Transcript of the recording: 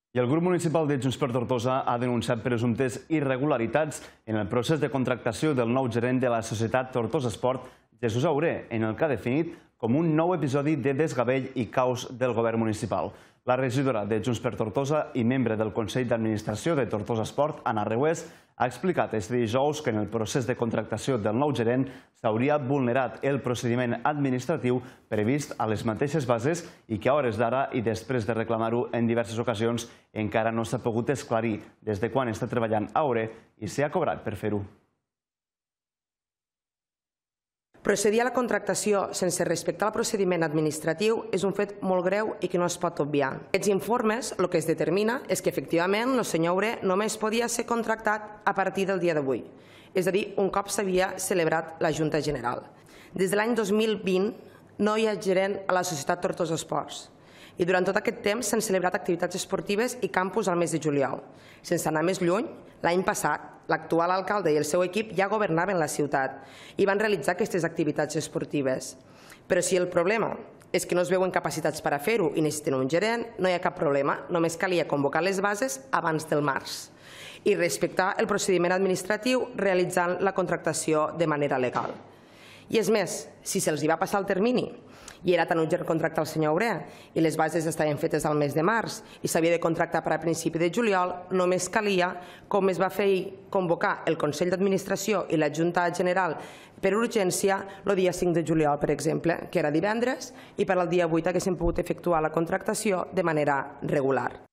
I el grup municipal de Junts per Tortosa ha denunciat presumptes irregularitats en el procés de contractació del nou gerent de la societat Tortosa Esport, Jesús Auré, en el que ha definit com un nou episodi de desgavell i caos del govern municipal. La regidora de Junts per Tortosa i membre del Consell d'Administració de Tortosa Esport, Anna Reués, ha explicat este dijous que en el procés de contractació del nou gerent s'hauria vulnerat el procediment administratiu previst a les mateixes bases i que a hores d'ara i després de reclamar-ho en diverses ocasions encara no s'ha pogut esclarir des de quan està treballant a Auré i s'ha cobrat per fer-ho. Procedir a la contractació sense respectar el procediment administratiu és un fet molt greu i que no es pot obviar. Aquests informes el que es determina és que efectivament el senyor Auré només podia ser contractat a partir del dia d'avui, és a dir, un cop s'havia celebrat la Junta General. Des de l'any 2020 no hi ha gerent a la societat Tortosa Esports i durant tot aquest temps s'han celebrat activitats esportives i campus al mes de juliol. Sense anar més lluny, l'any passat l'actual alcalde i el seu equip ja governaven la ciutat i van realitzar aquestes activitats esportives. Però si el problema és que no es veuen capacitats per a fer-ho i necessiten un gerent, no hi ha cap problema, només calia convocar les bases abans del març i respectar el procediment administratiu realitzant la contractació de manera legal. I és més, si se'ls va passar el termini i era tan urgent contractar el senyor Auré i les bases estaven fetes al mes de març i s'havia de contractar per a principi de juliol, només calia, com es va fer convocar el Consell d'Administració i la Junta General per urgència el dia 5 de juliol, per exemple, que era divendres, i per al dia 8 haguéssim pogut efectuar la contractació de manera regular.